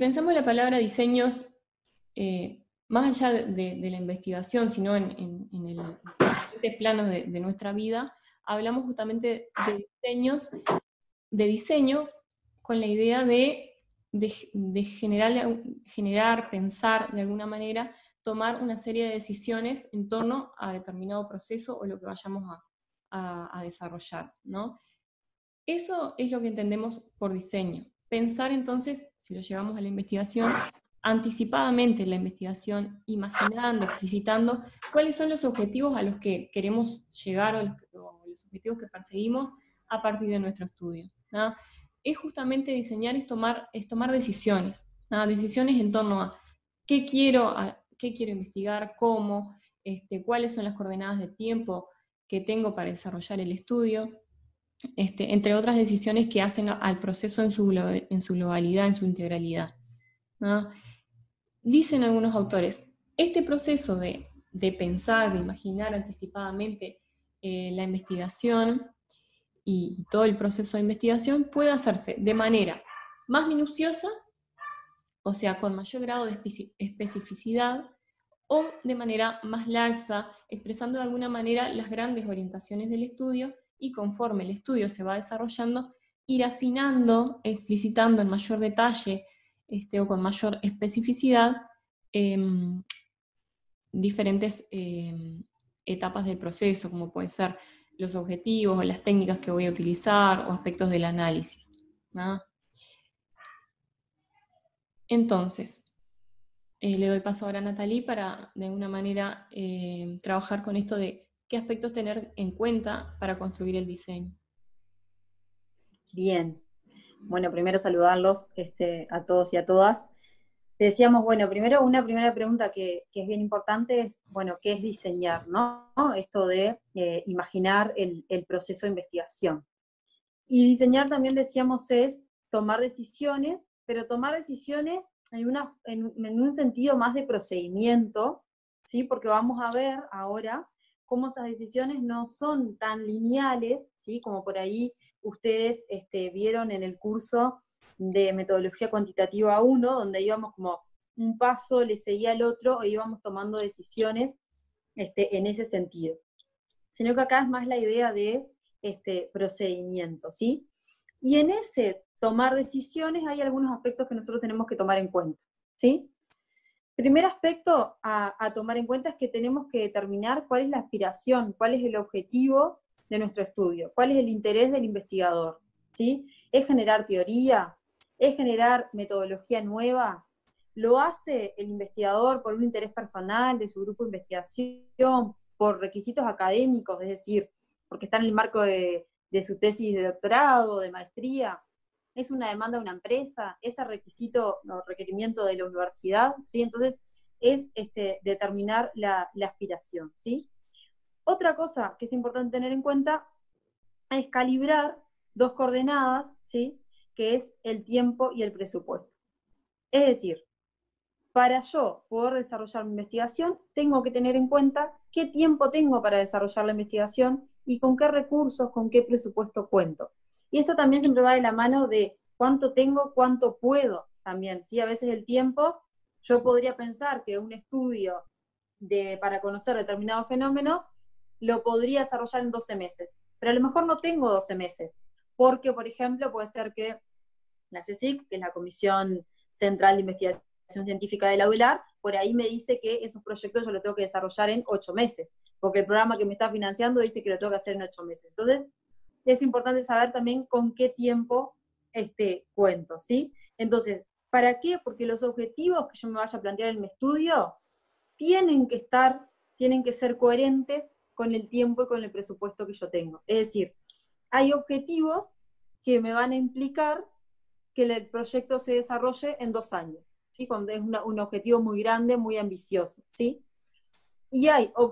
pensamos la palabra diseños, más allá de la investigación, sino en el diferentes planos de nuestra vida, hablamos justamente de diseño con la idea de generar, pensar de alguna manera, tomar una serie de decisiones en torno a determinado proceso o lo que vayamos a desarrollar, ¿no? Eso es lo que entendemos por diseño. Pensar entonces, si lo llevamos a la investigación, anticipadamente en la investigación, imaginando, explicitando cuáles son los objetivos a los que queremos llegar o los objetivos que perseguimos a partir de nuestro estudio, ¿no? Es justamente diseñar, es tomar decisiones, ¿no? Decisiones en torno a qué quiero investigar, cómo, cuáles son las coordenadas de tiempo que tengo para desarrollar el estudio, entre otras decisiones que hacen al proceso en su globalidad, en su integralidad, ¿no? Dicen algunos autores, este proceso de pensar, de imaginar anticipadamente la investigación y todo el proceso de investigación puede hacerse de manera más minuciosa, o sea, con mayor grado de especificidad, o de manera más laxa, expresando de alguna manera las grandes orientaciones del estudio, y conforme el estudio se va desarrollando, ir afinando, explicitando en mayor detalle o con mayor especificidad diferentes etapas del proceso, como pueden ser los objetivos o las técnicas que voy a utilizar o aspectos del análisis, ¿no? Entonces, le doy paso ahora a Nathalie para, de alguna manera, trabajar con esto de qué aspectos tener en cuenta para construir el diseño. Bien. Bueno, primero saludarlos a todos y a todas. Decíamos, bueno, primero una primera pregunta que es bien importante es, bueno, ¿qué es diseñar, no? Esto de imaginar el proceso de investigación. Y diseñar también decíamos es tomar decisiones, pero tomar decisiones en un sentido más de procedimiento, ¿sí? Porque vamos a ver ahora cómo esas decisiones no son tan lineales, ¿sí? Como por ahí ustedes vieron en el curso de metodología cuantitativa 1, donde íbamos como un paso le seguía al otro, e íbamos tomando decisiones en ese sentido. Sino que acá es más la idea de procedimiento, ¿sí? Y en ese tomar decisiones hay algunos aspectos que nosotros tenemos que tomar en cuenta, ¿sí? Primer aspecto a tomar en cuenta es que tenemos que determinar cuál es la aspiración, cuál es el objetivo de nuestro estudio, cuál es el interés del investigador, ¿sí? ¿Es generar teoría? ¿Es generar metodología nueva? ¿Lo hace el investigador por un interés personal de su grupo de investigación, por requisitos académicos, es decir, porque está en el marco de su tesis de doctorado, de maestría? ¿Es una demanda de una empresa? ¿Es el requisito o requerimiento de la universidad? ¿Sí? Entonces, es determinar la aspiración, ¿sí? Otra cosa que es importante tener en cuenta es calibrar dos coordenadas, ¿sí? Que es el tiempo y el presupuesto. Es decir, para yo poder desarrollar mi investigación, tengo que tener en cuenta qué tiempo tengo para desarrollar la investigación y con qué recursos, con qué presupuesto cuento. Y esto también siempre va de la mano de cuánto tengo, cuánto puedo también, ¿sí? A veces el tiempo, yo podría pensar que un estudio para conocer determinado fenómeno lo podría desarrollar en 12 meses, pero a lo mejor no tengo 12 meses, porque, por ejemplo, puede ser que la CSIC, que es la Comisión Central de Investigación Científica de la UDELAR, por ahí me dice que esos proyectos yo los tengo que desarrollar en 8 meses, porque el programa que me está financiando dice que lo tengo que hacer en 8 meses. Entonces, es importante saber también con qué tiempo cuento, ¿sí? Entonces, ¿para qué? Porque los objetivos que yo me vaya a plantear en mi estudio tienen que ser coherentes con el tiempo y con el presupuesto que yo tengo. Es decir, hay objetivos que me van a implicar que el proyecto se desarrolle en 2 años, ¿sí? Cuando es un objetivo muy grande, muy ambicioso, ¿sí? Y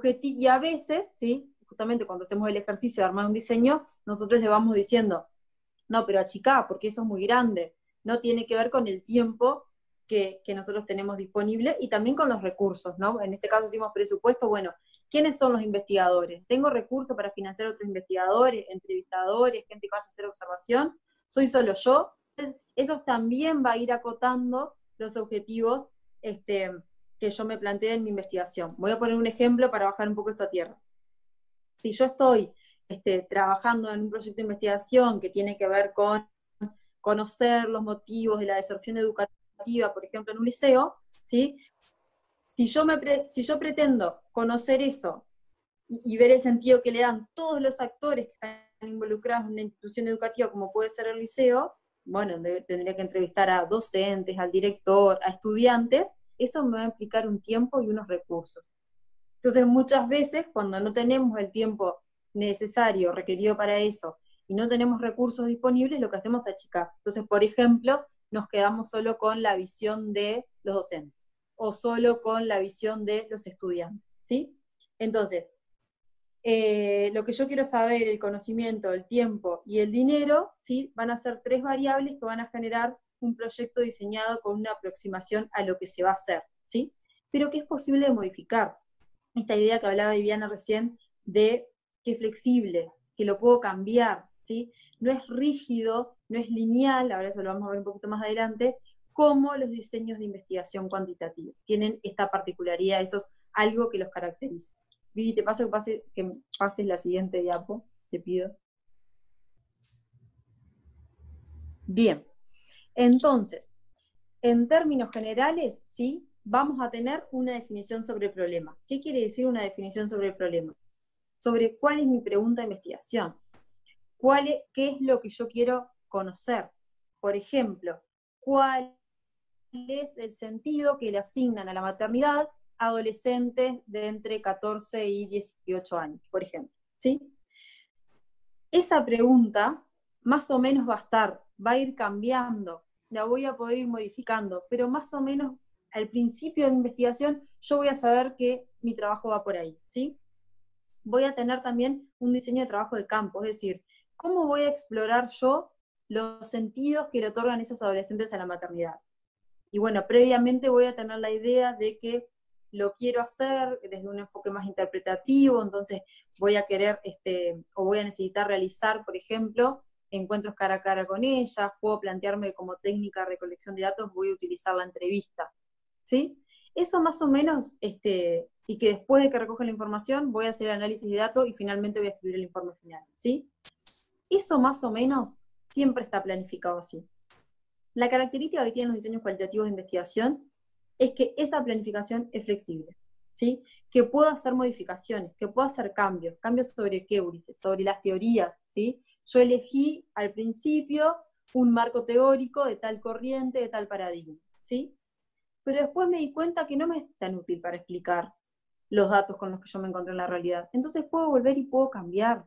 a veces, ¿sí? Justamente cuando hacemos el ejercicio de armar un diseño, nosotros le vamos diciendo, no, pero achicá, porque eso es muy grande. No tiene que ver con el tiempo que nosotros tenemos disponible y también con los recursos, ¿no? En este caso decimos presupuesto, bueno, ¿quiénes son los investigadores? ¿Tengo recursos para financiar a otros investigadores, entrevistadores, gente que vaya a hacer observación? ¿Soy solo yo? Entonces, eso también va a ir acotando los objetivos que yo me planteé en mi investigación. Voy a poner un ejemplo para bajar un poco esto a tierra. Si yo estoy trabajando en un proyecto de investigación que tiene que ver con conocer los motivos de la deserción educativa, por ejemplo, en un liceo, ¿sí? Si yo pretendo conocer eso y ver el sentido que le dan todos los actores que están involucrados en una institución educativa como puede ser el liceo, bueno, tendría que entrevistar a docentes, al director, a estudiantes, eso me va a implicar un tiempo y unos recursos. Entonces, muchas veces, cuando no tenemos el tiempo necesario, requerido para eso, y no tenemos recursos disponibles, lo que hacemos es achicar. Entonces, por ejemplo, nos quedamos solo con la visión de los docentes, o solo con la visión de los estudiantes, ¿sí? Entonces, lo que yo quiero saber, el conocimiento, el tiempo y el dinero, ¿sí? Van a ser 3 variables que van a generar un proyecto diseñado con una aproximación a lo que se va a hacer, ¿sí? Pero que es posible de modificar. Esta idea que hablaba Viviana recién de que es flexible, que lo puedo cambiar, ¿sí? No es rígido, no es lineal, ahora eso lo vamos a ver un poquito más adelante, como los diseños de investigación cuantitativa. Tienen esta particularidad, eso es algo que los caracteriza. Vivi, te paso que pases la siguiente diapo, te pido. Bien, entonces, en términos generales, sí, vamos a tener una definición sobre el problema. ¿Qué quiere decir una definición sobre el problema? Sobre cuál es mi pregunta de investigación, qué es lo que yo quiero conocer. Por ejemplo, cuál es el sentido que le asignan a la maternidad a adolescentes de entre 14 y 18 años, por ejemplo, ¿sí? Esa pregunta más o menos va a ir cambiando, la voy a poder ir modificando, pero más o menos al principio de mi investigación yo voy a saber que mi trabajo va por ahí, ¿sí? Voy a tener también un diseño de trabajo de campo, es decir, ¿cómo voy a explorar yo los sentidos que le otorgan esos adolescentes a la maternidad? Y bueno, previamente voy a tener la idea de que lo quiero hacer desde un enfoque más interpretativo, entonces voy a querer, o voy a necesitar realizar, por ejemplo, encuentros cara a cara con ellas, puedo plantearme como técnica de recolección de datos, voy a utilizar la entrevista, ¿sí? Eso más o menos, y que después de que recoja la información, voy a hacer el análisis de datos y finalmente voy a escribir el informe final, ¿sí? Eso más o menos siempre está planificado así. La característica que tienen los diseños cualitativos de investigación es que esa planificación es flexible, ¿sí? Que puedo hacer modificaciones, que puedo hacer cambios sobre qué, Ulises, sobre las teorías, ¿sí? Yo elegí al principio un marco teórico de tal corriente, de tal paradigma, ¿sí? Pero después me di cuenta que no me es tan útil para explicar los datos con los que yo me encontré en la realidad. Entonces puedo volver y puedo cambiar.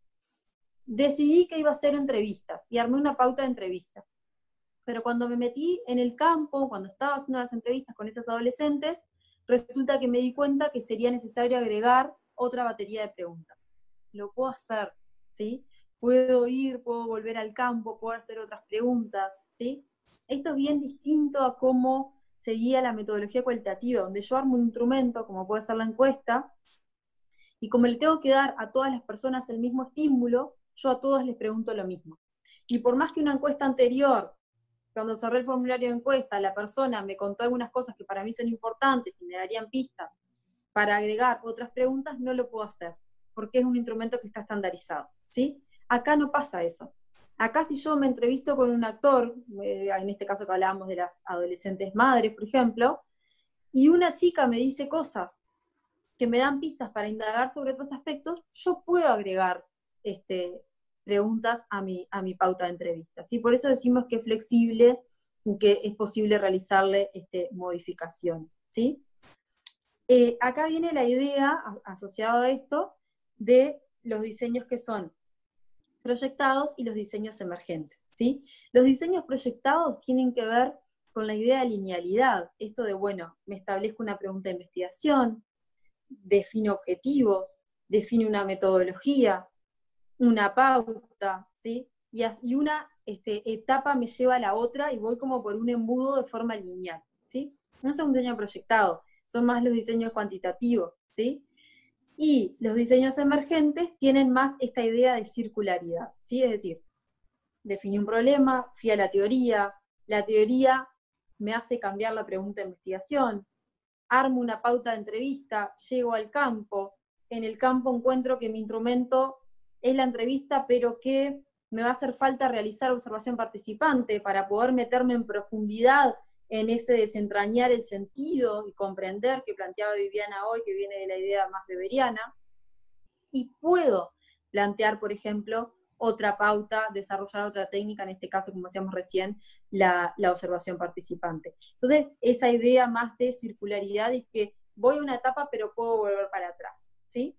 Decidí que iba a hacer entrevistas y armé una pauta de entrevistas. Pero cuando me metí en el campo, cuando estaba haciendo las entrevistas con esas adolescentes, resulta que me di cuenta que sería necesario agregar otra batería de preguntas. Lo puedo hacer, ¿sí? Puedo ir, puedo volver al campo, puedo hacer otras preguntas, ¿sí? Esto es bien distinto a cómo seguía la metodología cualitativa, donde yo armo un instrumento, como puede ser la encuesta, y como le tengo que dar a todas las personas el mismo estímulo, yo a todos les pregunto lo mismo. Y por más que una encuesta anterior, cuando cerré el formulario de encuesta, la persona me contó algunas cosas que para mí son importantes y me darían pistas para agregar otras preguntas, no lo puedo hacer, porque es un instrumento que está estandarizado, ¿sí? Acá no pasa eso. Acá si yo me entrevisto con un actor, en este caso que hablábamos de las adolescentes madres, por ejemplo, y una chica me dice cosas que me dan pistas para indagar sobre otros aspectos, yo puedo agregar preguntas a mi pauta de entrevista, ¿sí? Por eso decimos que es flexible y que es posible realizarle modificaciones, ¿sí? Acá viene la idea, asociada a esto, de los diseños que son proyectados y los diseños emergentes, ¿sí? Los diseños proyectados tienen que ver con la idea de linealidad, esto de, bueno, me establezco una pregunta de investigación, defino objetivos, defino una metodología, una pauta, ¿sí? Y una etapa me lleva a la otra y voy como por un embudo de forma lineal, ¿sí? No es un diseño proyectado, son más los diseños cuantitativos, ¿sí? Y los diseños emergentes tienen más esta idea de circularidad, ¿sí? Es decir, definí un problema, fui a la teoría me hace cambiar la pregunta de investigación. Armo una pauta de entrevista, llego al campo, en el campo encuentro que mi instrumento es la entrevista, pero que me va a hacer falta realizar observación participante para poder meterme en profundidad en ese desentrañar el sentido y comprender que planteaba Viviana hoy, que viene de la idea más weberiana, y puedo plantear, por ejemplo, otra pauta, desarrollar otra técnica, en este caso, como decíamos recién, la observación participante. Entonces, esa idea más de circularidad y que voy a una etapa, pero puedo volver para atrás, ¿sí?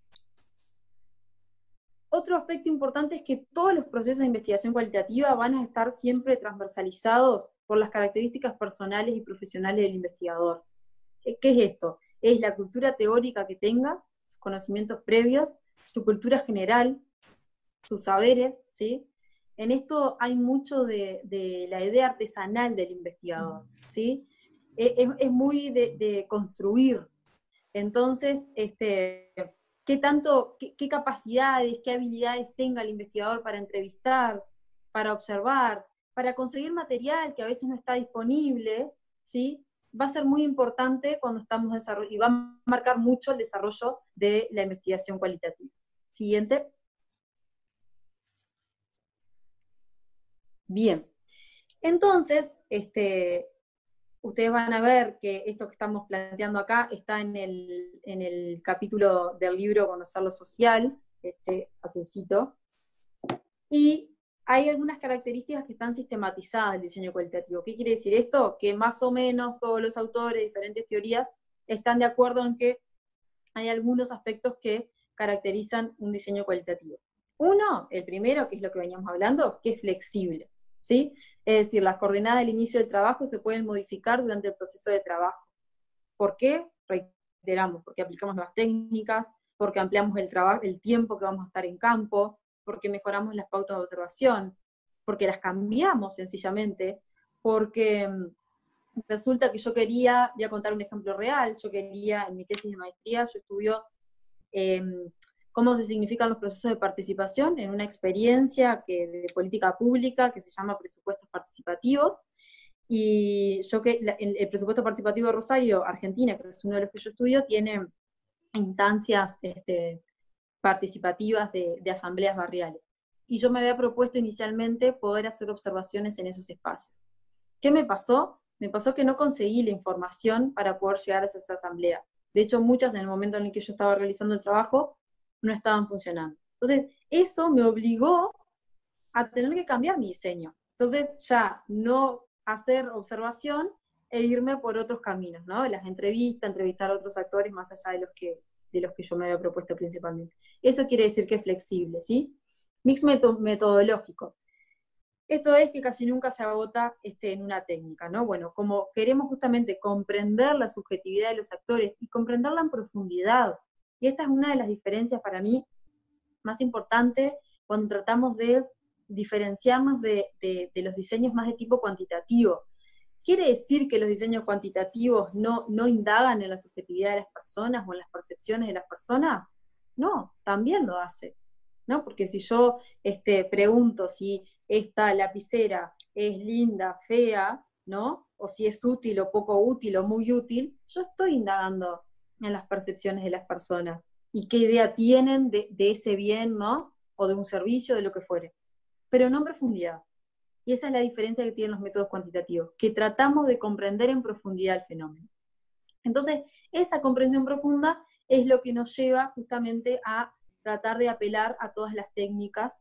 Otro aspecto importante es que todos los procesos de investigación cualitativa van a estar siempre transversalizados por las características personales y profesionales del investigador. ¿Qué es esto? Es la cultura teórica que tenga, sus conocimientos previos, su cultura general, sus saberes, ¿sí? En esto hay mucho de la idea artesanal del investigador, ¿sí? Es muy de construir. Entonces, qué capacidades, qué habilidades tenga el investigador para entrevistar, para observar, para conseguir material que a veces no está disponible, ¿sí? Va a ser muy importante cuando estamos desarrollando, y va a marcar mucho el desarrollo de la investigación cualitativa. Siguiente. Bien. Entonces, ustedes van a ver que esto que estamos planteando acá está en el capítulo del libro Conocer lo Social, azulcito, y hay algunas características que están sistematizadas del diseño cualitativo. ¿Qué quiere decir esto? Que más o menos todos los autores, diferentes teorías, están de acuerdo en que hay algunos aspectos que caracterizan un diseño cualitativo. Uno, el primero, que es lo que veníamos hablando, que es flexible, ¿sí? Es decir, las coordenadas del inicio del trabajo se pueden modificar durante el proceso de trabajo. ¿Por qué? Reiteramos, porque aplicamos nuevas técnicas, porque ampliamos el tiempo que vamos a estar en campo, porque mejoramos las pautas de observación, porque las cambiamos sencillamente, porque resulta que yo quería, voy a contar un ejemplo real, yo quería, en mi tesis de maestría, yo estudio cómo se significan los procesos de participación en una experiencia de política pública que se llama presupuestos participativos, y el presupuesto participativo de Rosario, Argentina, que es uno de los que yo estudio, tiene instancias participativas de asambleas barriales. Y yo me había propuesto inicialmente poder hacer observaciones en esos espacios. ¿Qué me pasó? Me pasó que no conseguí la información para poder llegar a esas asambleas. De hecho, muchas en el momento en el que yo estaba realizando el trabajo no estaban funcionando. Entonces, eso me obligó a tener que cambiar mi diseño. Entonces, ya no hacer observación e irme por otros caminos, ¿no? Las entrevistas, entrevistar a otros actores más allá de los que yo me había propuesto principalmente. Eso quiere decir que es flexible, ¿sí? Mix metodológico. Esto es que casi nunca se agota en una técnica, ¿no? Bueno, como queremos justamente comprender la subjetividad de los actores y comprenderla en profundidad, y esta es una de las diferencias para mí más importantes cuando tratamos de diferenciarnos de los diseños más de tipo cuantitativo. ¿Quiere decir que los diseños cuantitativos no indagan en la subjetividad de las personas o en las percepciones de las personas? No, también lo hace, ¿no? Porque si yo pregunto si esta lapicera es linda, fea, ¿no? O si es útil o poco útil o muy útil, yo estoy indagando en las percepciones de las personas y qué idea tienen de ese bien, ¿no? O de un servicio, de lo que fuere, pero no en profundidad. Y esa es la diferencia que tienen los métodos cuantitativos, que tratamos de comprender en profundidad el fenómeno. Entonces, esa comprensión profunda es lo que nos lleva justamente a tratar de apelar a todas las técnicas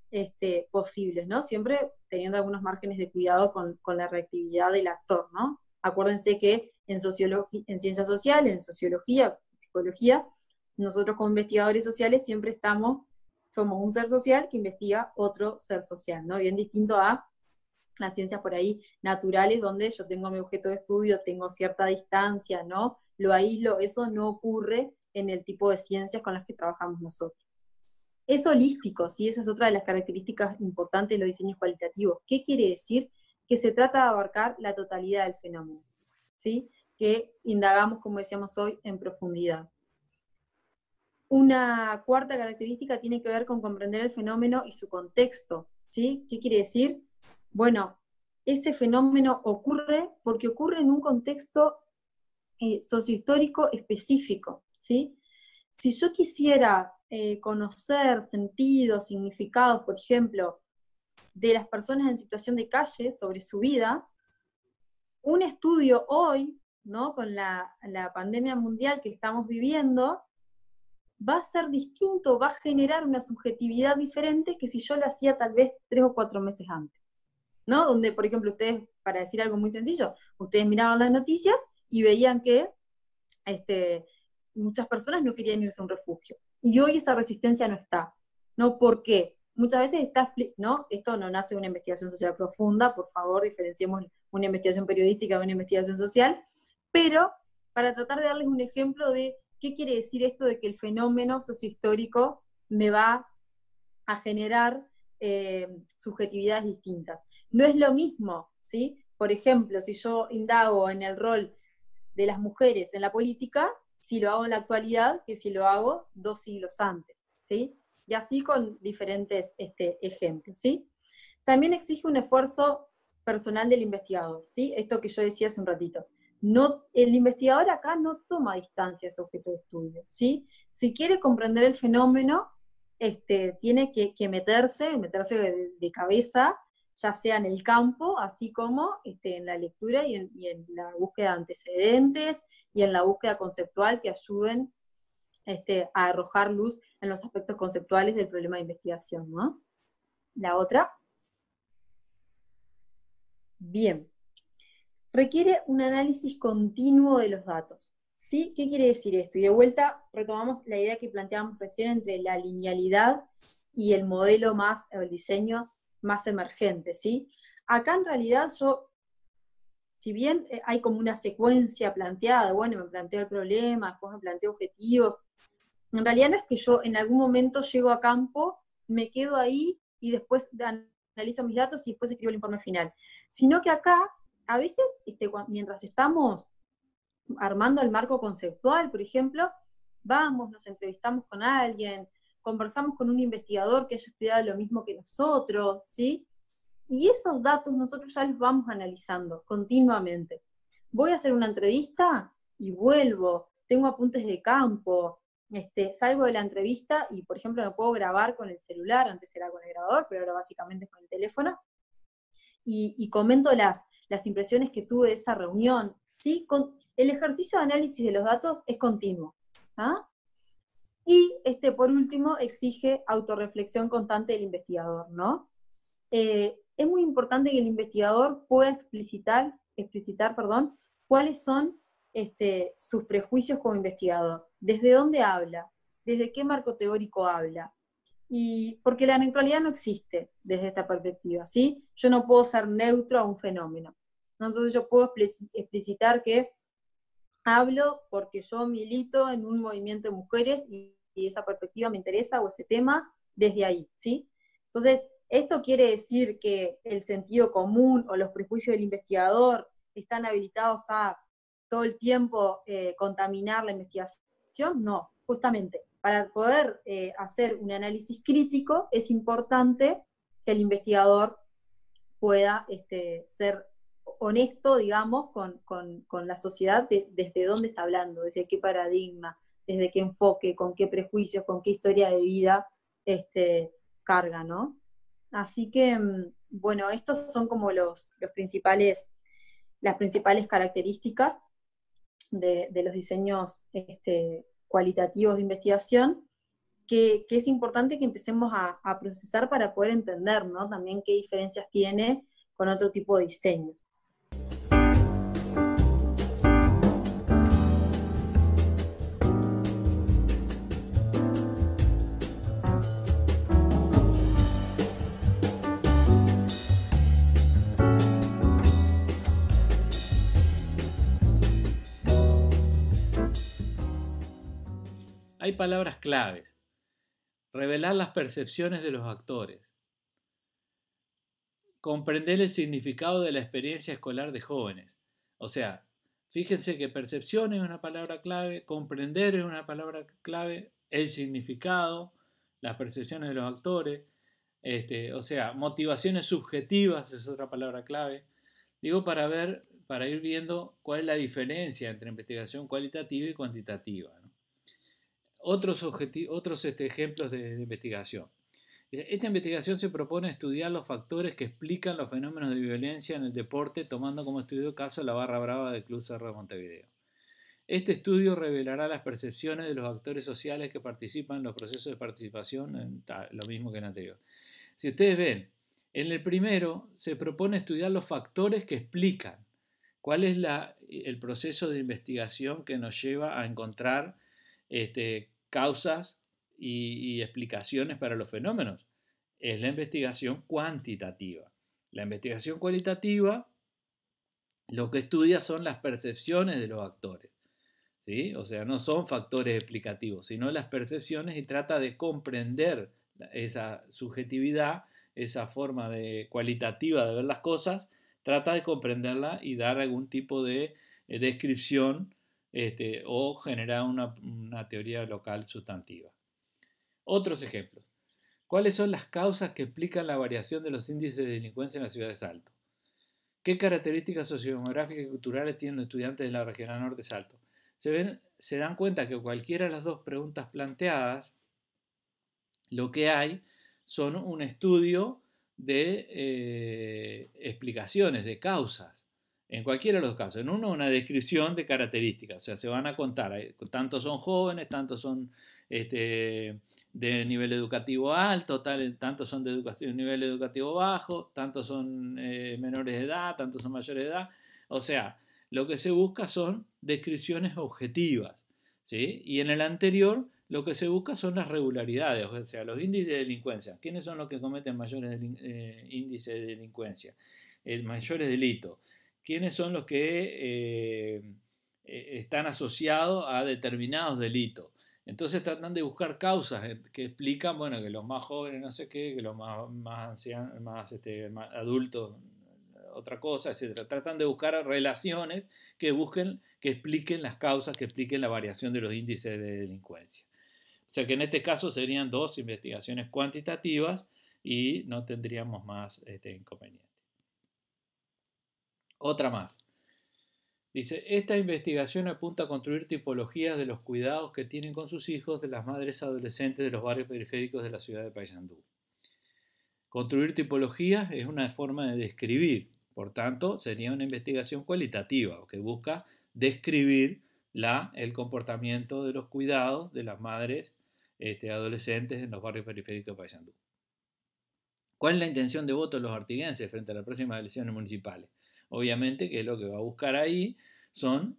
posibles, ¿no? Siempre teniendo algunos márgenes de cuidado con la reactividad del actor, ¿no? Acuérdense que en ciencias sociales, en sociología, psicología, nosotros como investigadores sociales siempre somos un ser social que investiga otro ser social, ¿no? Bien distinto a las ciencias por ahí naturales, donde yo tengo mi objeto de estudio, tengo cierta distancia, ¿no? Lo aíslo, eso no ocurre en el tipo de ciencias con las que trabajamos nosotros. Es holístico, ¿sí? Esa es otra de las características importantes de los diseños cualitativos. ¿Qué quiere decir? Que se trata de abarcar la totalidad del fenómeno, ¿sí? Que indagamos, como decíamos hoy, en profundidad. Una cuarta característica tiene que ver con comprender el fenómeno y su contexto, ¿sí? ¿Qué quiere decir? Bueno, ese fenómeno ocurre porque ocurre en un contexto sociohistórico específico, ¿sí? Si yo quisiera conocer sentidos, significados, por ejemplo, de las personas en situación de calle sobre su vida, un estudio hoy, ¿no? Con la pandemia mundial que estamos viviendo, va a ser distinto, va a generar una subjetividad diferente que si yo lo hacía tal vez 3 o 4 meses antes, ¿no? Donde, por ejemplo, ustedes, para decir algo muy sencillo, ustedes miraban las noticias y veían que muchas personas no querían irse a un refugio. Y hoy esa resistencia no está. ¿No? ¿Por qué? Muchas veces está, ¿no? Esto no nace de una investigación social profunda, por favor, diferenciemos una investigación periodística de una investigación social, pero para tratar de darles un ejemplo de qué quiere decir esto de que el fenómeno sociohistórico me va a generar subjetividades distintas. No es lo mismo, ¿sí? Por ejemplo, si yo indago en el rol de las mujeres en la política, si lo hago en la actualidad, que si lo hago 2 siglos antes, ¿sí? Y así con diferentes ejemplos, ¿sí? También exige un esfuerzo personal del investigador, ¿sí? Esto que yo decía hace un ratito. No, el investigador acá no toma distancia a su objeto de estudio, ¿sí? Si quiere comprender el fenómeno, tiene que meterse de cabeza, ya sea en el campo, así como en la lectura y en la búsqueda de antecedentes y en la búsqueda conceptual que ayuden a arrojar luz en los aspectos conceptuales del problema de investigación, ¿no? La otra. Bien. Requiere un análisis continuo de los datos. ¿Sí? ¿Qué quiere decir esto? Y de vuelta retomamos la idea que planteábamos recién entre la linealidad y el modelo más, el diseño más emergente, ¿sí? Acá en realidad yo, si bien hay como una secuencia planteada, bueno, me planteo el problema, después me planteo objetivos, en realidad no es que yo en algún momento llego a campo, me quedo ahí y después analizo mis datos y después escribo el informe final, sino que acá, a veces, mientras estamos armando el marco conceptual, por ejemplo, vamos, nos entrevistamos con alguien, conversamos con un investigador que haya estudiado lo mismo que nosotros, ¿sí? Y esos datos nosotros ya los vamos analizando continuamente. Voy a hacer una entrevista y vuelvo, tengo apuntes de campo, salgo de la entrevista y, por ejemplo, me puedo grabar con el celular, antes era con el grabador, pero ahora básicamente con el teléfono, y comento las impresiones que tuve de esa reunión, ¿sí? El ejercicio de análisis de los datos es continuo, ¿ah? Y por último exige autorreflexión constante del investigador, ¿no? Es muy importante que el investigador pueda explicitar, cuáles son sus prejuicios como investigador, desde dónde habla, desde qué marco teórico habla, y porque la neutralidad no existe desde esta perspectiva, ¿sí? Yo no puedo ser neutro a un fenómeno. Entonces yo puedo explicitar que hablo porque yo milito en un movimiento de mujeres y esa perspectiva me interesa o ese tema desde ahí, ¿sí? Entonces, ¿esto quiere decir que el sentido común o los prejuicios del investigador están habilitados a todo el tiempo contaminar la investigación? No, justamente. Para poder hacer un análisis crítico es importante que el investigador pueda ser honesto, digamos, con la sociedad desde dónde está hablando, desde qué paradigma, desde qué enfoque, con qué prejuicios, con qué historia de vida carga, ¿no? Así que, bueno, estos son como las principales características de los diseños cualitativos de investigación, que es importante que empecemos a procesar para poder entender, ¿no? También qué diferencias tiene con otro tipo de diseños. Hay palabras claves. Revelar las percepciones de los actores. Comprender el significado de la experiencia escolar de jóvenes. O sea, fíjense que percepción es una palabra clave, comprender es una palabra clave, el significado, las percepciones de los actores, o sea, motivaciones subjetivas es otra palabra clave. Digo para ir viendo cuál es la diferencia entre investigación cualitativa y cuantitativa, ¿no? Otros ejemplos de investigación. Esta investigación se propone estudiar los factores que explican los fenómenos de violencia en el deporte, tomando como estudio el caso de la Barra Brava del Club Cerro de Montevideo. Este estudio revelará las percepciones de los actores sociales que participan en los procesos de participación, lo mismo que en el anterior. Si ustedes ven, en el primero se propone estudiar los factores que explican cuál es el proceso de investigación que nos lleva a encontrar causas y explicaciones para los fenómenos. Es la investigación cuantitativa. La investigación cualitativa lo que estudia son las percepciones de los actores, ¿sí? O sea, no son factores explicativos, sino las percepciones, y trata de comprender esa subjetividad, esa forma cualitativa de ver las cosas, trata de comprenderla y dar algún tipo de descripción o generar una teoría local sustantiva. Otros ejemplos. ¿Cuáles son las causas que explican la variación de los índices de delincuencia en la ciudad de Salto? ¿Qué características sociodemográficas y culturales tienen los estudiantes de la Regional Norte de Salto? Se dan cuenta que cualquiera de las dos preguntas planteadas, lo que hay son un estudio de explicaciones, de causas. En cualquiera de los casos. En uno, una descripción de características. O sea, se van a contar. Tantos son jóvenes, tantos son de nivel educativo alto, tantos son de nivel educativo bajo, tantos son menores de edad, tantos son mayores de edad. O sea, lo que se busca son descripciones objetivas, ¿sí? Y en el anterior lo que se busca son las regularidades, o sea, los índices de delincuencia. ¿Quiénes son los que cometen mayores índices de delincuencia? Mayores delitos. ¿Quiénes son los que están asociados a determinados delitos? Entonces tratan de buscar causas que explican, bueno, que los más jóvenes no sé qué, que los más ancianos, más adultos otra cosa, etc. Tratan de buscar relaciones que expliquen las causas, que expliquen la variación de los índices de delincuencia. O sea que en este caso serían dos investigaciones cuantitativas y no tendríamos más inconveniente. Otra más. Dice, esta investigación apunta a construir tipologías de los cuidados que tienen con sus hijos de las madres adolescentes de los barrios periféricos de la ciudad de Paysandú. Construir tipologías es una forma de describir, por tanto, sería una investigación cualitativa, que busca describir el comportamiento de los cuidados de las madres adolescentes en los barrios periféricos de Paysandú. ¿Cuál es la intención de voto de los artiguenses frente a las próximas elecciones municipales? Obviamente que lo que va a buscar ahí son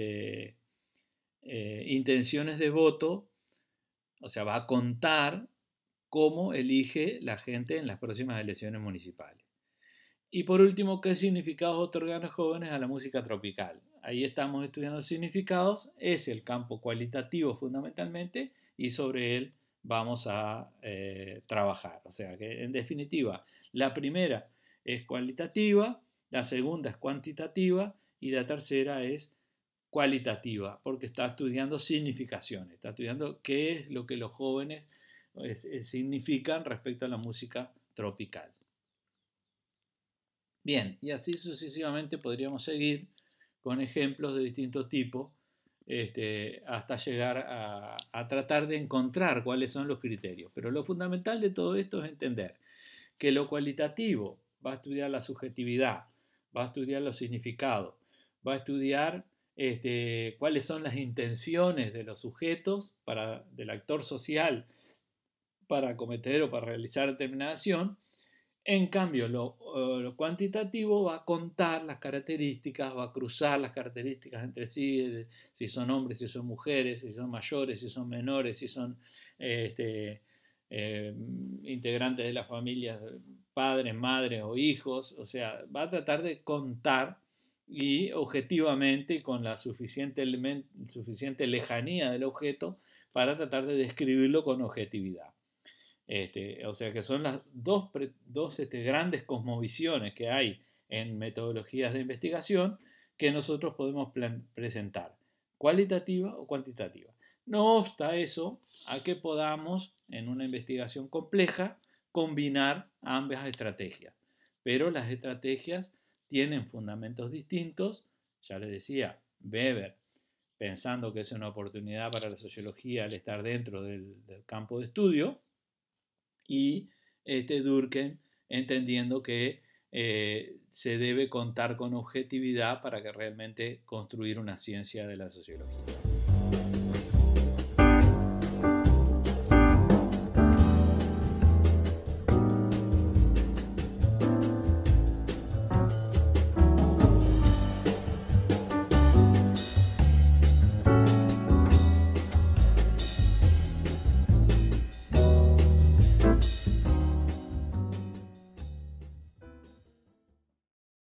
intenciones de voto, o sea, va a contar cómo elige la gente en las próximas elecciones municipales. Y por último, ¿qué significados otorgan los jóvenes a la música tropical? Ahí estamos estudiando significados, es el campo cualitativo fundamentalmente, y sobre él vamos a trabajar. O sea que en definitiva, la primera es cualitativa, la segunda es cuantitativa y la tercera es cualitativa, porque está estudiando significaciones, está estudiando qué es lo que los jóvenes significan respecto a la música tropical. Bien, y así sucesivamente podríamos seguir con ejemplos de distintos tipos hasta llegar a tratar de encontrar cuáles son los criterios. Pero lo fundamental de todo esto es entender que lo cualitativo va a estudiar la subjetividad, va a estudiar los significados, va a estudiar cuáles son las intenciones de los sujetos, del actor social, para cometer o para realizar determinada acción. En cambio, lo cuantitativo va a contar las características, va a cruzar las características entre sí, si son hombres, si son mujeres, si son mayores, si son menores, si son integrantes de las familias, padres, madres o hijos. O sea, va a tratar de contar y objetivamente, con la suficiente lejanía del objeto, para tratar de describirlo con objetividad. O sea que son las dos grandes cosmovisiones que hay en metodologías de investigación que nosotros podemos presentar, cualitativa o cuantitativa. No obsta eso a que podamos, en una investigación compleja, combinar ambas estrategias, pero las estrategias tienen fundamentos distintos. Ya les decía, Weber, pensando que es una oportunidad para la sociología al estar dentro del campo de estudio, y Durkheim entendiendo que se debe contar con objetividad para que realmente construir una ciencia de la sociología.